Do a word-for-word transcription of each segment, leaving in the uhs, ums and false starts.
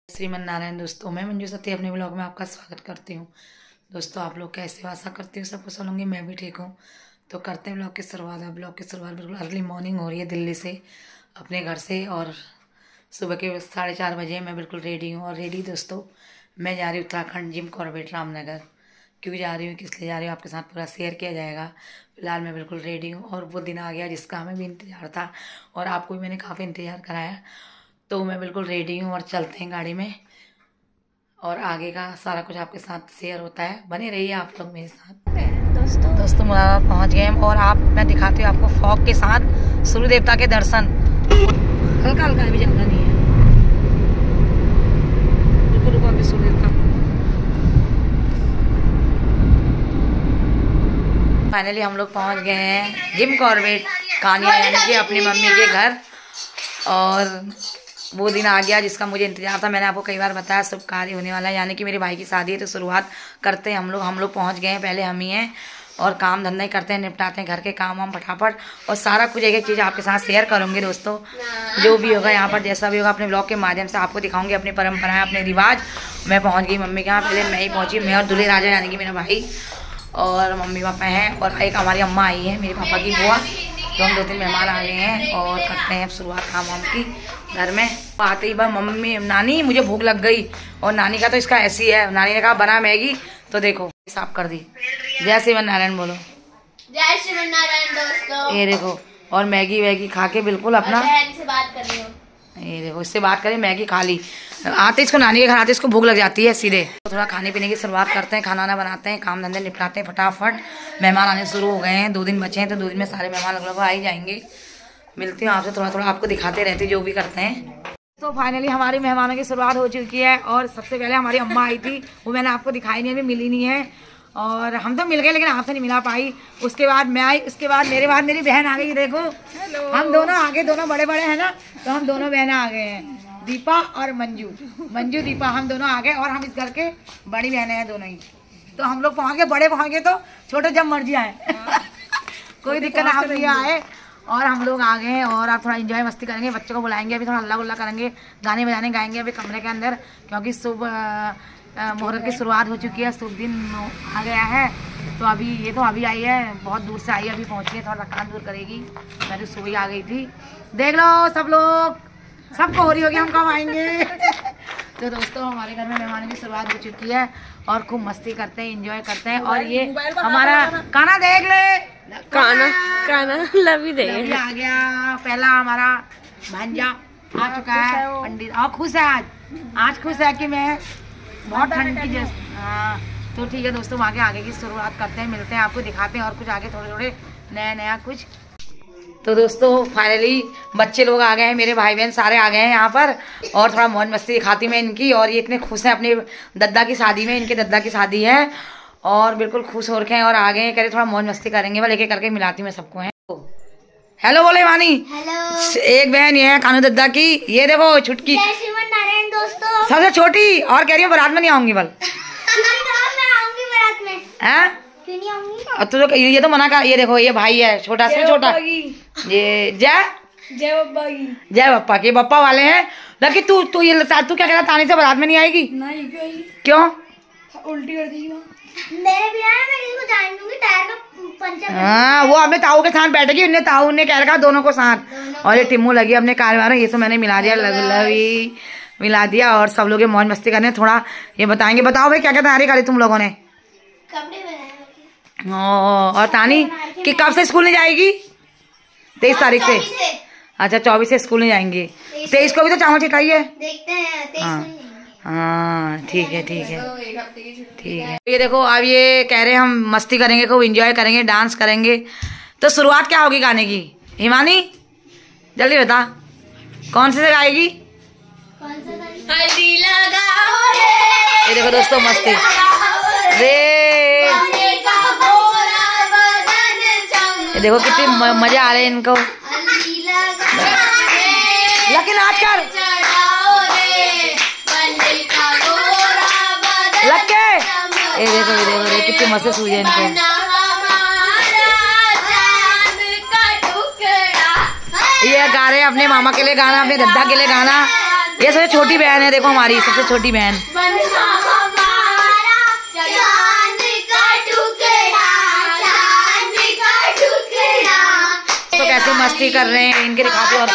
श्रीमन नारायण। दोस्तों मैं मंजू सती अपने ब्लॉग में आपका स्वागत करती हूँ। दोस्तों आप लोग कैसे हो, आशा करती हूँ सब कुछ होंगे, मैं भी ठीक हूँ। तो करते हैं ब्लॉग की शुरुआत। है ब्लॉग की शुरुआत बिल्कुल अर्ली मॉर्निंग हो रही है दिल्ली से, अपने घर से, और सुबह के साढ़े चार बजे मैं बिल्कुल रेडी हूँ। और रेडी दोस्तों मैं जा रही हूँ उत्तराखंड जिम कॉर्बेट रामनगर। क्यों जा रही हूँ, किस लिए जा रही हूँ, आपके साथ पूरा शेयर किया जाएगा। फिलहाल मैं बिल्कुल रेडी हूँ और वो दिन आ गया जिसका हमें भी इंतज़ार था और आपको भी मैंने काफ़ी इंतज़ार कराया। तो मैं बिल्कुल रेडी हूँ और चलते हैं गाड़ी में, और आगे का सारा कुछ आपके साथ शेयर होता है। बने रहिए आप लोग मेरे साथ। दोस्तों दोस्तों मुरादाबाद पहुँच गए हम, और आप मैं दिखाती हूँ आपको फॉग के साथ सूर्य देवता के दर्शन। हल्का हल्का भी ज़्यादा नहीं है, रुको रुको अभी सूर्य देवता। फाइनली हम लोग पहुँच गए हैं जिम कॉर्बेट कानिया, यानी कि अपनी मम्मी के घर। और वो दिन आ गया जिसका मुझे इंतजार था। मैंने आपको कई बार बताया शुभ कार्य होने वाला है, यानी कि मेरे भाई की शादी है। तो शुरुआत करते हैं हम लोग हम लोग पहुंच गए हैं, पहले हम ही हैं, और काम धंधा ही करते हैं, निपटाते हैं घर के काम वाम फटाफट, और सारा कुछ एक एक चीज़ आपके साथ शेयर करूँगी दोस्तों। जो भी होगा यहाँ पर, जैसा भी होगा, अपने ब्लॉग के माध्यम से आपको दिखाऊंगी अपनी परंपराएं, अपने रिवाज। मैं पहुँच गई मम्मी के यहाँ, पहले मैं ही पहुँची, मैं और दूल्हे राजा यानी कि मेरा भाई और मम्मी पापा हैं, और एक हमारी अम्मा आई है, मेरे पापा की बुआ। तो हम दो तीन मेहमान आ गए हैं और करते हैं अब शुरुआत काम वाम की घर में। आते ही बार मम्मी नानी मुझे भूख लग गई, और नानी का तो इसका ऐसी है, नानी ने कहा बना मैगी, तो देखो साफ कर दी। जय श्रीमन नारायण बोलो। जय श्रीमन नारायण दोस्तों। ये देखो, और मैगी वैगी खा के बिल्कुल अपना से बात कर रही हूँ। ये देखो, इससे बात करें, मैगी खा ली। आते इसको नानी के घर आते इसको भूख लग जाती है सीधे। तो थोड़ा खाने पीने की शुरुआत करते हैं, खाना वाना बनाते हैं, काम धंधे निपटाते हैं फटाफट। मेहमान आने शुरू हो गए हैं, दो दिन बचे हैं, तो दो दिन में सारे मेहमान लगभग आ ही जाएंगे। मिलती हूँ आपसे, थोड़ा थोड़ा आपको दिखाते रहते जो भी करते हैं। तो फाइनली हमारी मेहमानों की शुरुआत हो चुकी है, और सबसे पहले हमारी अम्मा आई थी, वो मैंने आपको दिखाई नहीं, अभी मिली नहीं है। और हम तो मिल गए लेकिन आपसे नहीं मिला पाई। उसके बाद मैं आई, उसके बाद मेरे बाद मेरी बहन आ गई। देखो हम दोनों आगे, दोनों बड़े बड़े हैं ना, तो हम दोनों बहनें आ गए हैं, दीपा और मंजू। मंजू दीपा हम दोनों आ गए, और हम इस घर के बड़ी बहनें हैं दोनों ही। तो हम लोग पहुँच गए, बड़े पहुँच गए तो छोटे जब मर्जी आए कोई दिक्कत आप नहीं आए। और हम लोग आ गए हैं, और आप थोड़ा एंजॉय मस्ती करेंगे, बच्चों को बुलाएंगे, अभी थोड़ा हल्ला गुल्ला करेंगे, गाने बजाने गाएंगे अभी कमरे के अंदर, क्योंकि सुबह मुहूर्त की शुरुआत हो चुकी है, शुभ दिन आ गया है। तो अभी ये तो अभी आई है, बहुत दूर से आई है, अभी पहुंची है, थोड़ा थकान दूर करेगी। मैं तो सुबह आ गई थी, देख लो सब लोग, सबको हो रही होगी हम कब आएंगे तो दोस्तों हमारे घर में मेहमानों की शुरुआत हो चुकी है, और खूब मस्ती करते हैं, एंजॉय करते हैं। और ये हमारा काना देख ले, काना काना लवी दे आ गया, पहला हमारा भांजा आ चुका है पंडित। और खुश है आज आज खुश है कि मैं बहुत ठंड की जैसे। हाँ तो ठीक है दोस्तों, आगे आगे की शुरुआत करते हैं, मिलते हैं, आपको दिखाते हैं और कुछ आगे थोड़े थोड़े नया नया कुछ। तो दोस्तों फाइनली बच्चे लोग आ गए हैं, मेरे भाई बहन सारे आ गए हैं यहाँ पर, और थोड़ा मौज मस्ती दिखाती मैं इनकी। और ये इतने खुश हैं अपनी दद्दा की शादी में, इनके दद्दा की शादी है, और बिल्कुल खुश हो रखे हैं, और आ गए हैं, कह रहे थोड़ा मौज मस्ती करेंगे। मैं लेके करके मिलाती मैं सबको है। हेलो बोले वानी। हेलो। एक बहन ये है कानू दद्दा की, ये देखो छुटकी जय श्रीमन नारायण दोस्तों। सबसे छोटी, और कह रही हूँ बारात में नहीं आऊंगी बल मैं आऊंगी बारात में। हैं? क्यों नहीं आऊंगी? तो, तो ये तो मना कर। ये देखो ये भाई है छोटा से छोटा, ये जय जय बप्पा की। जय बप्पा के बप्पा वाले हैं। लेकिन तू तू ये तू क्या कह रहा, तानी से बारात में नहीं आएगी? नहीं क्यों? क्यों? उल्टी कर दी मेरे भी आया, मैं इसको जान दूंगी, टायर का पंचर। हाँ वो अपने ताऊ के साथ बैठेगी, उन्हें ताऊ ने कह रखा दोनों को साथ। और ये टिम्मू लगी अपने कार, ये तो मैंने मिला दिया, लग लवी मिला दिया, और सब लोग मौज मस्ती करने थोड़ा ये बताएंगे। बताओ भाई क्या क्या तैयारी करी तुम लोगों ने? कपड़े बनाए। और तानी कि कब से स्कूल नहीं जाएगी? तेईस तारीख से। अच्छा चौबीस से स्कूल नहीं जाएंगे, तेईस को भी तो चावल छिटाई है। देखते हैं। हाँ हाँ ठीक है ठीक है ठीक है। ये देखो अब ये कह रहे हैं हम मस्ती करेंगे, खूब एंजॉय करेंगे, डांस करेंगे। तो शुरुआत क्या होगी गाने की? हिमानी जल्दी बता, कौन से से गाएगी? हल्दी लगाओ रे। ये देखो दोस्तों मस्ती रे, ये देखो कितनी मजा आ रहे हैं इनको। लेकिन आज कर लग के ये देखो ये देखो ये कितनी मस्त सूझ है इनको। ये गा रहे हैं अपने मामा के लिए गाना, अपने दद्दा के लिए गाना, ये सबसे छोटी बहन है, देखो हमारी सबसे छोटी बहन। तो कैसे मस्ती कर रहे हैं इनके दिखाते। और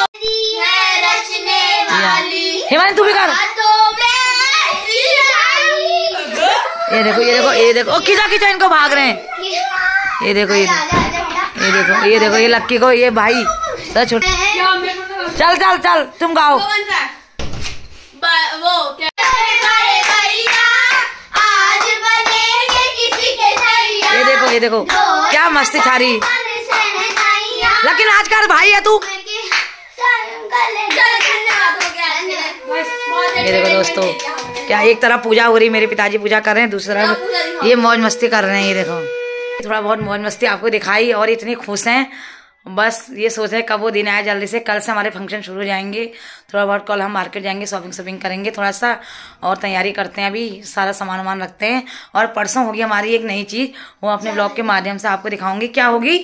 हिमानी तू भी कर। ये देखो ये देखो ये देखो खींचा खींचा इनको भाग रहे हैं। ये देखो ये ये देखो ये देखो ये लक्की को, ये भाई छोटे। चल चल चल तुम गाओ। ये देखो ये देखो क्या मस्ती छा रही। लेकिन आज का भाई है तू। ये देखो दोस्तों क्या एक तरफ पूजा हो रही, मेरे पिताजी पूजा कर रहे हैं, दूसरी तरफ ये मौज मस्ती कर रहे हैं। ये देखो थोड़ा बहुत मौज मस्ती आपको दिखाई और इतनी खुश हैं। बस ये सोच रहे हैं कब वो दिन आए जल्दी से। कल से हमारे फंक्शन शुरू हो जाएंगे। थोड़ा बहुत कल हम मार्केट जाएंगे, शॉपिंग शॉपिंग करेंगे थोड़ा सा और तैयारी करते हैं। अभी सारा सामान वामान रखते हैं। और परसों होगी हमारी एक नई चीज, वो अपने ब्लॉग के माध्यम से आपको दिखाऊंगी। क्या होगी?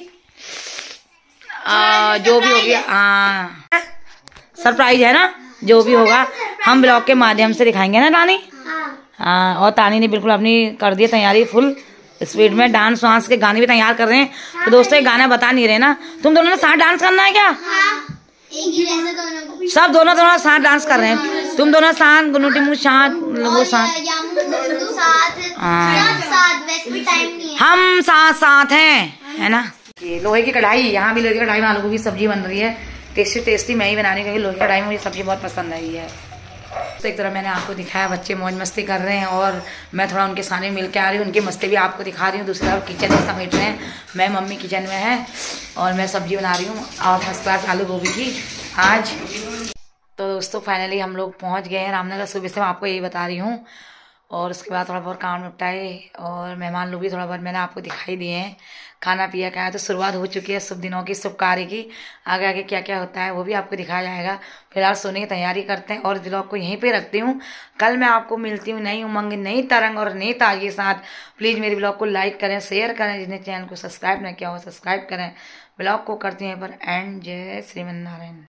आ, जो भी होगी हाँ सरप्राइज है ना, जो भी होगा हम ब्लॉग के माध्यम से दिखाएंगे ना तानी। हाँ और तानी ने बिल्कुल अपनी कर दी तैयारी फुल स्पीड में। डांस वांस के गाने भी तैयार कर रहे हैं। तो दोस्तों ये गाना बता नहीं रहे ना, तुम दोनों ने साथ डांस करना है क्या? सब दोनों दोनों साथ डांस कर रहे हैं। तुम दोनों साथ गुन्नू टिम्मू साथ वो साथ हम साथ साथ हैं है ना। ये लोहे की कढ़ाई, यहाँ भी लोहे की कढ़ाई में आलू की सब्जी बन रही है। टेस्टी टेस्टी मैं ही बना रही हूँ क्योंकि लोहे की कढ़ाई में मुझे सब्जी बहुत पसंद आई है। तो एक तरह मैंने आपको दिखाया बच्चे मौज मस्ती कर रहे हैं और मैं थोड़ा उनके सामने मिल के आ रही हूँ, उनकी मस्ती भी आपको दिखा रही हूँ। दूसरी तरफ किचन में समेट रहे हैं। मैं मम्मी किचन में है और मैं सब्जी बना रही हूँ और फर्स्ट क्लास आलू गोभी की आज। तो दोस्तों फाइनली हम लोग पहुँच गए हैं रामनगर। सुबह से मैं आपको यही बता रही हूँ। और उसके बाद थोड़ा बहुत काम निपटाए और मेहमान लोग भी थोड़ा बहुत मैंने आपको दिखाई दिए हैं। खाना पिया क्या है तो शुरुआत हो चुकी है शुभ दिनों की, शुभ कार्य की। आगे आगे क्या क्या होता है वो भी आपको दिखाया जाएगा। फिलहाल सोने की तैयारी करते हैं और ब्लॉग को यहीं पे रखती हूँ। कल मैं आपको मिलती हूँ नई उमंग, नई तरंग और नई ताज के साथ। प्लीज़ मेरे ब्लॉग को लाइक करें, शेयर करें, जिसने चैनल को सब्सक्राइब नहीं किया हो सब्सक्राइब करें। ब्लॉग को करती हूँ पर एंड। जय श्रीमन नारायण।